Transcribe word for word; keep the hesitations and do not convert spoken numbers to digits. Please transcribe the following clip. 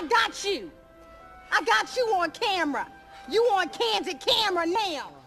I got you. I got you on camera. You on candid camera now.